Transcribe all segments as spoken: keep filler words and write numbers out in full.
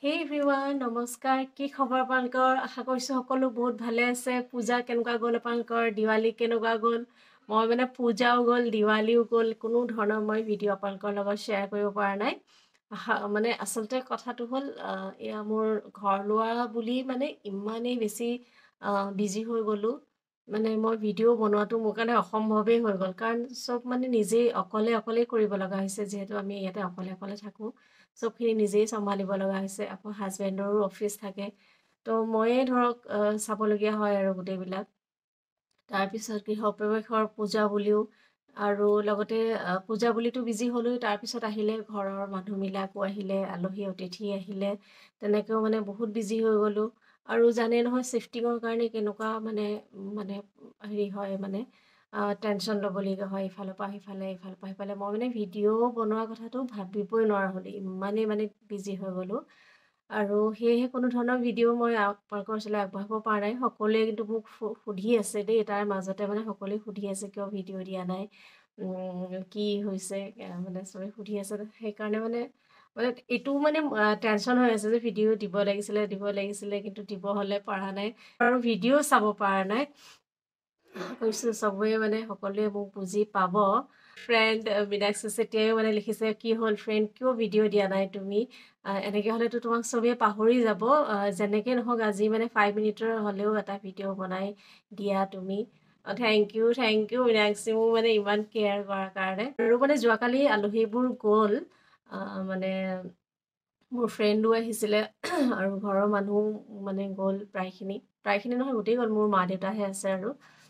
Hey everyone, নমস্কাৰ কি খবৰ আপোনালোকৰ আশা কৰিছো সকলো বহুত ভালে আছে পূজা কেনেকুৱা গ'ল আপোনালোকৰ দিৱালী কেনেকুৱা গ'ল মই মানে পূজাও গ'ল দিৱালীও গ'ল কোনো ধৰণৰ মই ভিডিঅ' আপোনালোকৰ লগত শ্বেয়াৰ কৰিব পৰা নাই মানে আচলতে কথাটো হ'ল এয়া মোৰ ঘৰ লোৱা বুলি মানে ইমানেই বেছি বিজি হৈ গ'লো মানে মই ভিডিঅ' বনোৱাটো মোৰ কাৰণে অসম্ভৱেই হৈ গ'ল কাৰণ সব মানে নিজেই অকলে অকলে কৰিব লগা হৈছে যেহেতু আমি ইয়াতে অকলে অকলে থাকোঁ সবখিনি নিজেই চম্ভালিব লগা হৈছে আকৌ হাজবেণ্ডৰো অফিচ থাকে তো ময়ে ধৰক চাবলগীয়া হয় আৰু গোটেইবিলাক তাৰপিছত গৃহপ্ৰৱেশৰ পূজা বুলিও আৰু লগতে পূজা বুলিতো বিজি হ'লোঁ তাৰপিছত আহিলে ঘৰৰ মানুহবিলাকো আহিলে আলহী অতিথি আহিলে তেনেকৈও মানে বহুত বিজি হৈ গ'লোঁ আৰু জানে নহয় শিফটিঙৰ কাৰণে কেনেকুৱা মানে মানে হেৰি হয় মানে টেনশ্যন ল'বলগীয়া হয় ইফালৰ পৰা সিফালে ইফালৰ পৰা সিফালে মই মানে ভিডিঅ' বনোৱাৰ কথাটো ভাবিবই নোৱাৰা হ'লোঁ ইমানেই মানে বিজি হৈ গ'লোঁ আৰু সেয়েহে কোনো ধৰণৰ ভিডিঅ' মই আপোনালোকৰ ওচৰলৈ আগবঢ়াব পৰা নাই সকলোৱে কিন্তু মোক সুধি আছে দেই তাৰ মাজতে মানে সকলোৱে সুধি আছে কিয় ভিডিঅ' দিয়া নাই কি হৈছে মানে চবে সুধি আছে সেইকাৰণে মানে মানে এইটো মানে টেনশ্যন হৈ আছে যে ভিডিঅ' দিব লাগিছিলে দিব লাগিছিলে কিন্তু দিব হ'লে পৰা নাই আৰু ভিডিঅ' চাব পৰা নাই কৈছোঁ চবৰে মানে সকলোৱে মোক বুজি পাব ফ্ৰেণ্ড মীনাক্ষী চেতিয়াইও মানে লিখিছে কি হ'ল ফ্ৰেণ্ড কিয় ভিডিঅ' দিয়া নাই তুমি এনেকৈ হ'লেতো তোমাক চবেই পাহৰি যাব যেনেকৈ নহওক আজি মানে ফাইভ মিনিটৰ হ'লেও এটা ভিডিঅ' বনাই দিয়া তুমি thank you thank you Meenakshi মোক মানে ইমান কেয়াৰ কৰাৰ কাৰণে আৰু মানে যোৱাকালি আলহীবোৰ গ'ল মানে মোৰ ফ্ৰেণ্ডো আহিছিলে আৰু ঘৰৰ মানুহ মানে গ'ল প্ৰায়খিনি প্ৰায়খিনি নহয় গোটেই গ'ল মোৰ মা দেউতাহে আছে আৰু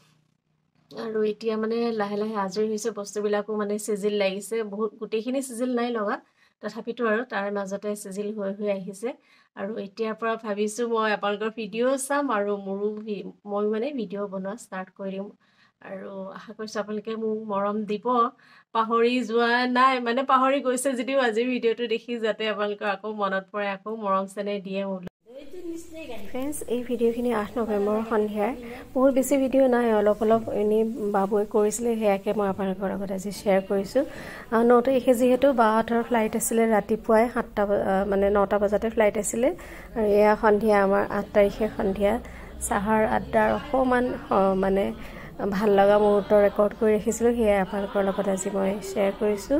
আৰু এতিয়া মানে লাহে লাহে আজৰি হৈছে বস্তুবিলাকো মানে চিজিল লাগিছে বহুত গোটেইখিনি চিজিল নাই লগা তথাপিতো আৰু তাৰ মাজতে চিজিল হৈ হৈ আহিছে আৰু এতিয়াৰ পৰা ভাবিছোঁ মই আপোনালোকৰ ভিডিঅ' চাম আৰু মোৰো মই মানে ভিডিঅ' বনোৱা ষ্টাৰ্ট কৰি দিম আৰু আশা কৰিছোঁ আপোনালোকে মোক মৰম দিব পাহৰি যোৱা নাই মানে পাহৰি গৈছে যদিও আজি ভিডিঅ'টো দেখি যাতে আপোনালোকৰ আকৌ মনত পৰে আকৌ মৰম চেনেহ দিয়ে মোৰ ফ্ৰেণ্ডছ এই ভিডিঅ'খিনি আঠ নৱেম্বৰৰ সন্ধিয়াৰ বহুত বেছি ভিডিঅ' নাই অলপ অলপ এনেই বাবুৱে কৰিছিলে সেয়াকে মই আপোনালোকৰ লগত আজি শ্বেয়াৰ কৰিছোঁ ন তাৰিখে যিহেতু বাহঁতৰ ফ্লাইট আছিলে ৰাতিপুৱাই সাতটা মানে নটা বজাতে ফ্লাইট আছিলে আৰু এয়া সন্ধিয়া আমাৰ আঠ তাৰিখে সন্ধিয়া চাহৰ আড্ডাৰ অকণমান মানে ভাল লগা মুহূৰ্ত ৰেকৰ্ড কৰি ৰাখিছিলোঁ সেয়াই আপোনালোকৰ লগত আজি মই শ্বেয়াৰ কৰিছোঁ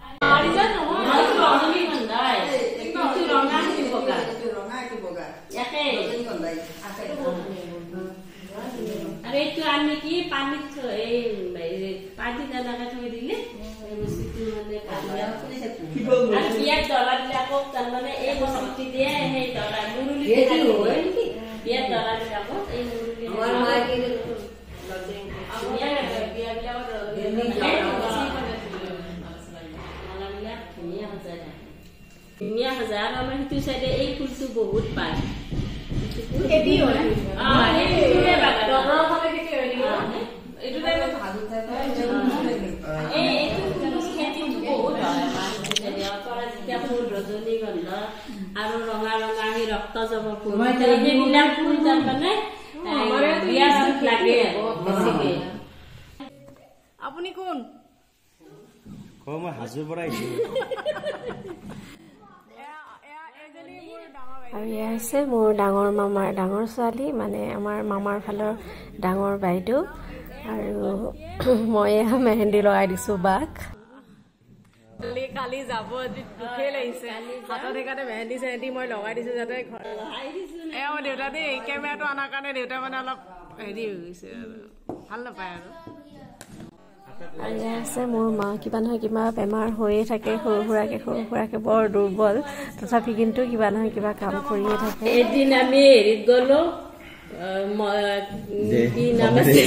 अरे तो आने की पानी तो ए पानी दाना का थोड़ी दिले मुझे तो मैंने पानी अरे बिया डॉलर ले आपको करना है एक सब्जी दिया है डॉलर मुरुली ये जो है बिया डॉलर ले आपको ये मुरुली हमारे माँ के अब बिया बिया बिया और दुनिया हजार दुनिया हजार और मैं तो शायद एक फूल तो बहुत पार ये भी हो ना हाँ ये भी है बात डॉलर वाले कितने हो रही है इधर पे भागू था ए एक तो खेती तो बहुत है जब आप और जितना फूल रजनी गंधा आरो रंगा रंगा ही रक्त जब फूल ये बिना फूल जब बने हमारे बिया सब लगे बेसिक है अपनी कौन को मैं हाजुर बराई আৰু এয়া আছে মোৰ ডাঙৰ মামাৰ ডাঙৰ ছোৱালী মানে আমাৰ মামাৰ ফালৰ ডাঙৰ বাইদেউ আৰু মই এয়া মেহেন্দি লগাই দিছোঁ বাক কালি যাব দুখে লাগিছে হাতত সেইকাৰণে মেহেন্দি চেহেন্দি মই লগাই দিছোঁ যাতে এয়া মই দেউতা দেই কেমেৰাটো অনাৰ কাৰণে দেউতা মানে অলপ হেৰি হৈ গৈছে ভাল নাপায় আৰু আৰু এয়া আছে মোৰ মা কিবা নহয় কিবা বেমাৰ হৈয়ে থাকে সৰু সুৰাকৈ সৰু সুৰাকৈ বৰ দুৰ্বল তথাপি কিন্তু কিবা নহয় কিবা কাম কৰিয়ে থাকে এদিন আমি হেৰিত গ'লো কি নাম আছে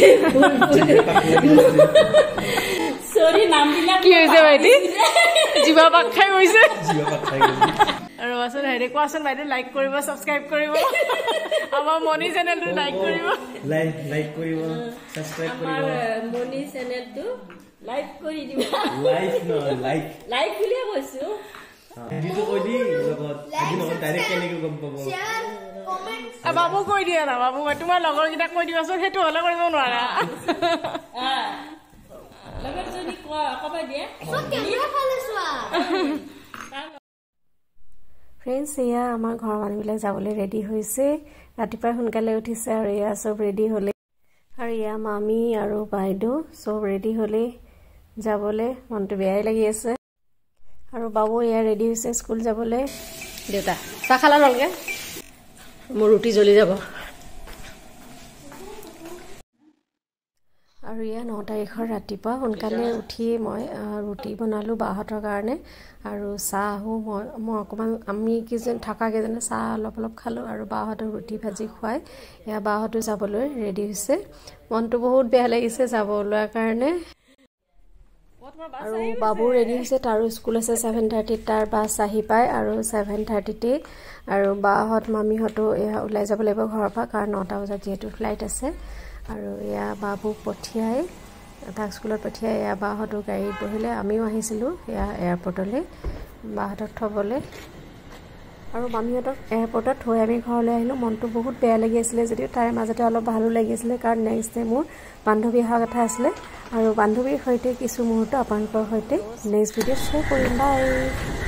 চৰি নামবিলাক কি হৈছে বাইদেউ জিভা পাক খাই গৈছে আৰু আচল হেৰি কোৱাচোন বাইদেউ লাইক কৰিব ছাবস্ক্ৰাইব কৰিব আমাৰ মনি চেনেলটো লাইক কৰিব লাইক লাইক কৰিব ছাবস্ক্ৰাইব কৰিব আমাৰ মনি চেনেলটো লাইক কৰি দিব লাইক ন লাইক লাইক বুলিয়ে কৈছো ভিডিঅ'টো কৈ দি লগত আজি নহয় ডাইৰেক্ট কেনেকৈ গম পাব শেয়াৰ কমেন্ট বাবু কৈ দিয়া না বাবু তোমাৰ লগৰ কিটা কৈ দিবাচোন সেইটো হলে কৰিব নোৱাৰা লগৰ যদি কবা দিয়ে সব কেমেৰা ফালে চোৱা ফ্ৰেণ্ডছ এয়া আমাৰ ঘৰৰ মানুহবিলাক যাবলৈ ৰেডি হৈছে ৰাতিপুৱা সোনকালে উঠিছে আৰু এয়া চব ৰেডি হ'লে আৰু এয়া মামী আৰু বাইদেউ চব ৰেডি হ'লে যাবলৈ মনটো বেয়াই লাগি আছে আৰু বাবু এয়া ৰেডি হৈছে স্কুল যাবলৈ দেউতা চাহ খালা নলগে মোৰ ৰুটি জ্বলি যাব আৰু এয়া ন তাৰিখৰ ৰাতিপুৱা সোনকালে উঠি মই ৰুটি বনালোঁ বাহঁতৰ কাৰণে আৰু চাহো মই মই অকণমান আমি কেইজন থকা কেইজনে চাহ অলপ অলপ খালোঁ আৰু বাহঁতক ৰুটি ভাজি খুৱাই এয়া বাহঁতো যাবলৈ ৰেডি হৈছে মনটো বহুত বেয়া লাগিছে যাব ওলোৱাৰ কাৰণে আৰু বাবু ৰেডি হৈছে তাৰো স্কুল আছে ছেভেন থাৰ্টিত তাৰ বাছ আহি পায় আৰু ছেভেন থাৰ্টিতে আৰু বাহঁত মামীহঁতো এয়া ওলাই যাব লাগিব ঘৰৰ পৰা কাৰণ নটা বজাত যিহেতু ফ্লাইট আছে আৰু এয়া বাবুক পঠিয়াই তাক স্কুলত পঠিয়াই এয়া বাহঁতো গাড়ীত বহিলে আমিও আহিছিলোঁ এয়া এয়াৰপৰ্টলৈ বাহঁতক থ'বলৈ আৰু মামীহঁতক এয়াৰপৰ্টত থৈ আমি ঘৰলৈ আহিলোঁ মনটো বহুত বেয়া লাগি আছিলে যদিও তাৰে মাজতে অলপ ভালো লাগি আছিলে কাৰণ নেক্সট ডে মোৰ বান্ধৱী অহা কথা আছিলে আৰু বান্ধৱীৰ সৈতে কিছু মুহূৰ্ত আপোনালোকৰ সৈতে নেক্সট ভিডিঅ'ত শ্বেয়াৰ কৰিম বাই